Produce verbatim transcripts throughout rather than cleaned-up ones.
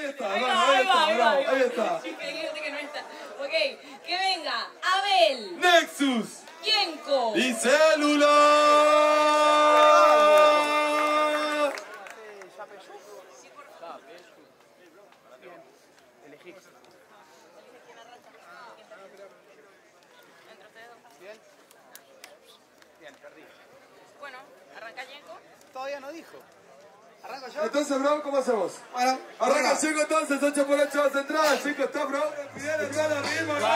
está, ahí va, ahí está, bravo, ahí está. Que no está. Ok, que venga Abel, Nexus Yenko y Célula. Elegí. Bien. Bien, perdí. Bueno, arranca Yenko. Todavía no dijo. ¿Arranco yo? Entonces, bro, ¿cómo hacemos? Bueno, Arranca cinco entonces, ocho por ocho vas a entrar. cinco está, bro. Bien, hermano, arriba, hermano.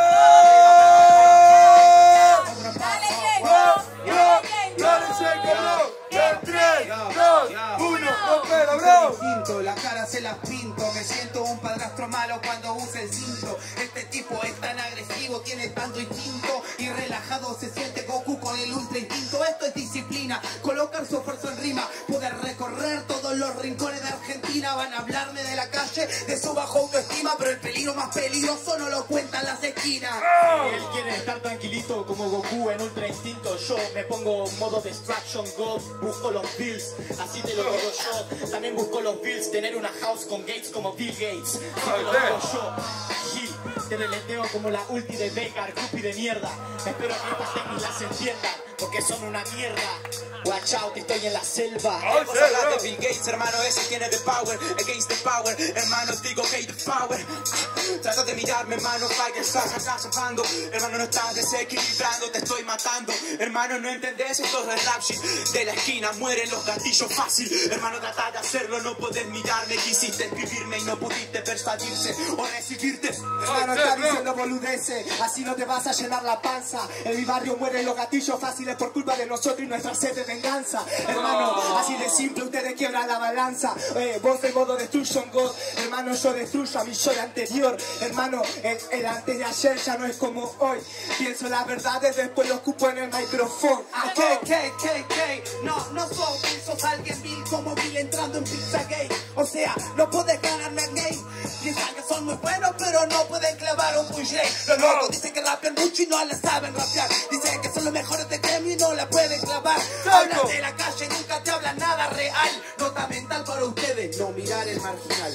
Dale, Yenko. Dale, Yenko. Dale, Yenko, bro. En tres, dos, uno, opera, bro. La cara se la pinto, me siento un padrastro malo cuando usa el cinto. Este tipo es tan agresivo, tiene tanto instinto y relajado se siente Goku con el ultra instinto. Esto es disciplina, colocar su esfuerzo en rima, poder recorrer todos los rincones de Argentina. Van a hablarme de la calle, de su bajo autoestima, pero el peligro más peligroso no lo cuentan las esquinas. Él quiere estar tranquilito como Goku en ultra instinto. Yo me pongo modo distraction god, busco los bills, así te lo digo yo. También busco los bills, tener una house con Gates como Bill Gates, así te lo digo yo. Gil, te deleteo como la ulti de Vega, groupie de mierda. Espero que estas técnicas se entiendan, porque son una mierda. Watch out, estoy en la selva. Vos hablas de Bill Gates, hermano, ese tiene the power. Against the power, hermano, digo que the power. Trata de mirarme, hermano, que estás acá zapando. Hermano, no estás desequilibrando, te estoy matando. Hermano, no entendés esto de rap shit. De la esquina mueren los gatillos fácil. Hermano, trata de hacerlo, no podés mirarme. Quisiste escribirme y no pudiste persuadirse o recibirte. Hermano, está diciendo boludeces, así no te vas a llenar la panza. En mi barrio mueren los gatillos fáciles por culpa de nosotros y nuestra sed de venganza. Hermano, así de simple ustedes quiebran la balanza. eh, Vos de modo destruction god. Hermano, yo destruyo a mi yo de anterior. Hermano, el, el antes de ayer ya no es como hoy. Pienso las verdades, después lo ocupo en el micrófono. Ah, ¿qué, qué, qué, qué? No, no sos Bill, sos alguien Bill como Bill entrando en Pizza Gate. O sea, no podés ganarme a game. Piensan que son muy buenos, pero no pueden clavar un push-lay. Los locos dicen que rapean mucho y no la saben rapear. Dicen que son los mejores de gremio y no la pueden clavar. Hablan de la calle, nunca te hablan nada real. Nota mental para ustedes, no mirar el marginal.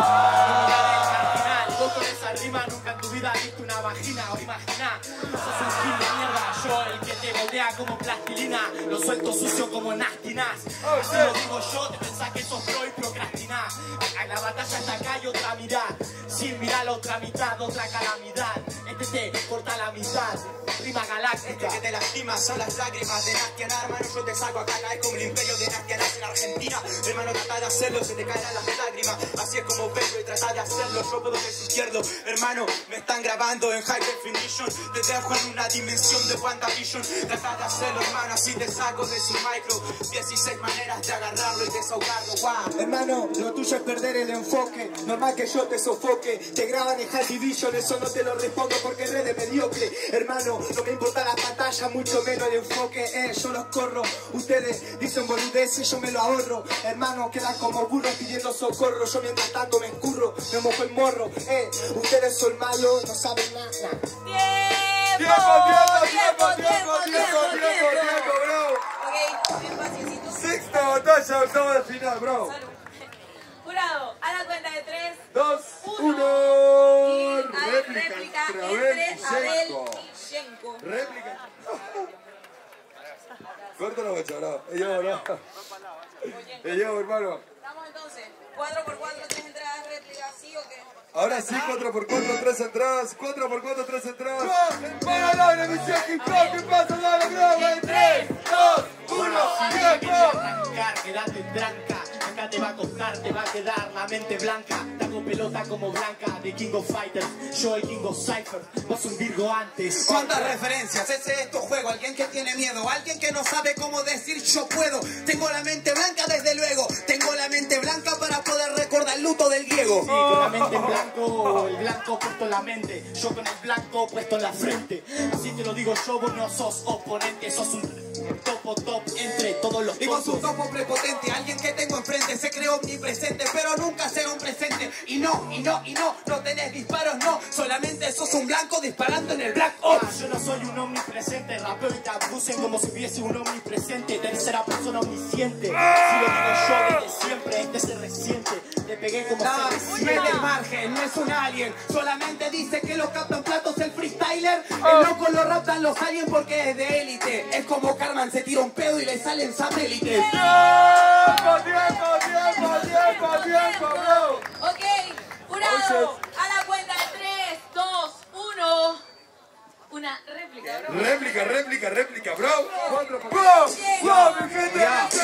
Ah. Vos con esa rima nunca en tu vida has visto una vagina. O imagina, sos un gil de mierda. Yo el que te moldea como plastilina, lo suelto sucio como nastinas. Así lo digo yo, te pensás que sos pro y procrastinás. La batalla está acá y otra mirada. Sin mirar la otra mitad, otra calamidad. Este te corta la mitad. Rima galáctica. Este que te lastima son las lágrimas de Nastiana. Hermano, yo te saco acá, caes como el imperio de Nastiana en Argentina. Hermano, trata de hacerlo, se te caerán las lágrimas. Así es como vengo y trata de hacerlo. Yo puedo que izquierdo. Hermano, me están grabando en high definition. Te dejo en una dimensión de WandaVision. Trata de hacerlo, hermano, así te saco de su micro. dieciséis maneras de agarrarlo y desahogarlo. Wow. Hermano, lo tuyo es perder el enfoque. Normal que yo te sofoque. Te graban en High Division, eso no te lo respondo porque eres de mediocre. Hermano, no me importa la pantalla, mucho menos el enfoque. Eh, yo los corro. Ustedes dicen boludeces, yo me lo ahorro. Hermano, quedan como burros pidiendo socorro. Yo mientras tanto me escurro, me mojo el morro. Eh, ustedes son malos, no saben nada. ¡Tiempo! Tiempo, tiempo, tiempo, tiempo, tiempo, tiempo, tiempo, bro. Ok, bien paciecito. Sexta batalla, octava de final, bro. Salud. Jurado, a la cuenta de tres. Dos, Uno. uno. Y hay Réplica réplica entre entre Abel y Abel Yenko. y Yenko. Réplica. Corta la bocha, bro. Es yo, bro. Es yo, hermano. Vamos entonces. cuatro por cuatro, tres entradas, réplica, ¿sí o qué? Ahora sí, cuatro por cuatro, tres entradas. cuatro por cuatro, tres entradas. ¡Para la emisión hip hop! ¿Qué pasa? ¡Dale, bro! En tres, dos, uno, tiempo. Arrancar, quédate en tranca. Acá te va a costar, te va a quedar la mente blanca. Te hago pelota como Blanca de King of Fighters. Yo el King of Cypher, vos un Virgo antes. ¿Cuántas referencias? Ese es tu juego. Alguien que tiene miedo, alguien que no sabe cómo decir yo puedo. Tengo la mente blanca desde luego. Tengo la mente blanca para poder recordar el luto del griego. Sí, con la mente en blanco, el blanco puesto en la mente. Yo con el blanco puesto en la frente. Así te lo digo yo, vos no sos oponente. Sos un topo top entre todos los Y vos un todos. topo prepotente, alguien que tengo enfrente. Se creó omnipresente, pero nunca será un presente. Y no, y no, y no, no tenés disparos, no. Solamente sos un blanco disparando en el black ops. Ah, yo no soy un omnipresente, rapeo y te abusen como si hubiese un omnipresente. Tercera persona omnisciente. Si lo digo yo desde siempre, este se resiente. Te pegué como Nah, se resiente. margen, no es un alien. Solamente dice que lo captan platos el freestyler. El loco lo raptan los aliens porque es de élite. Es como Carmen se tira un pedo y le salen satélites. ¡Tiempo, tiempo, tiempo, tiempo, tiempo, bro! Ok, jurado, a la cuenta de tres, dos, uno. Una réplica, bro. Réplica, réplica, réplica, bro. Cuatro, bro, bro, mi gente,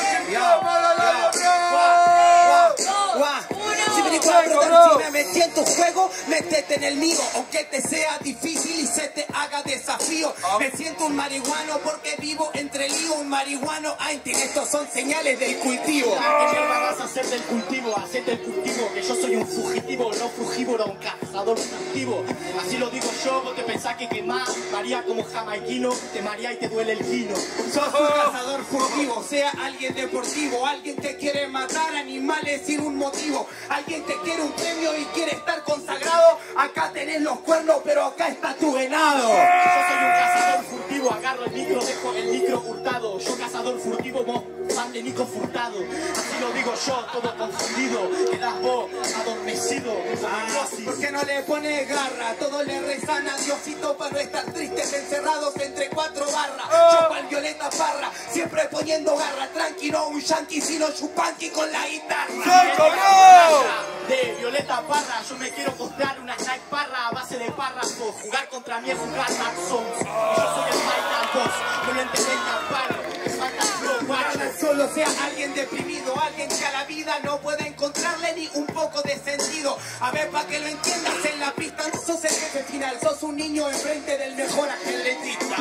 Si me cuatro, si me metí en tu juego, métete en el mío, aunque te sea difícil y se te haga desafío. Me siento un marihuano porque vivo entre lío, un marihuano Einstein. Estos son señales del cultivo. ¿Qué mierda vas a hacer del cultivo? Hacete el cultivo, que yo soy un fugitivo, no frugívoro, un cazador furtivo. Así lo digo yo, vos te pensás que quemás María como jamaiquino, te maría y te duele el vino. Sos un cazador furtivo, sea alguien deportivo, alguien que quiere matar animales sin un motivo, alguien que quiere un premio y quiere estar consagrado. Acá tenés los cuernos, pero acá está tu venado. Yo soy un cazador furtivo, agarro el micro, dejo el micro hurtado. Yo cazador furtivo, vos fan de Nico Furtado. Así lo digo yo, todo confundido. Quedás vos adormecido. Ah, ¿por qué no le pones garra? Todos le rezan a Diosito para no estar tristes encerrados entre cuatro barras. Yo pa'l Violeta Parra, siempre poniendo garra. Tranqui, no un yankee, sino chupanqui con la guitarra. De Violeta Parra, yo me quiero comprar una Nike Parra a base de párrafos. Jugar contra mí es jugar Dark Souls. Yo soy el Final Boss, no lo entendés caparo. Me falta flow, guacho. Solo sea alguien deprimido, alguien que a la vida no puede encontrarle ni un poco de sentido. A ver, pa' que lo entiendas en la pista, no sos el jefe final, sos un niño enfrente del mejor ajedrecista.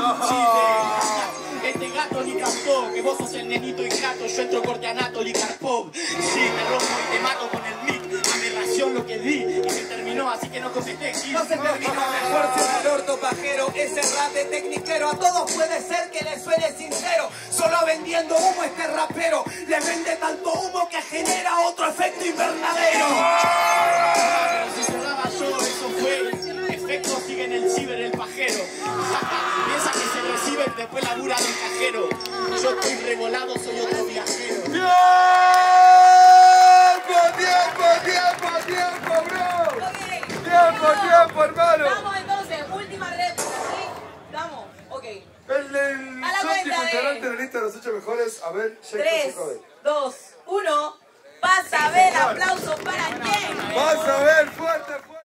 Sí, este gato ni cantó, que vos sos el nenito ingrato, yo entro corte Anatoly Karpov. Sí, me rompo y te mato con el mic. Aberración lo que di y se terminó, así que no contesté. No se terminó, mejor cierra el orto pajero. Ese rap de tecniquero a todos puede ser que le suene sincero. Solo vendiendo humo este rapero le vende tanto humo que genera otro efecto invernadero. Pero si cerraba yo, eso fue efecto, sigue en el ciber el pajero. Piensa que se reciben, después labura del cajero. Yo estoy revolado, soy otro viajero. ¡Tiempo, tiempo, tiempo, bro! Ok. ¡Tiempo, tiempo, hermano! Vamos entonces, última réplica, ¿sí? Vamos, ok. El del A la séptimo cuenta de- integrante de la lista de los ocho mejores. A ver, Jake tres, se jode. dos, uno. Pasa a ver, aplauso para James. Vas a ver, fuerte, fuerte.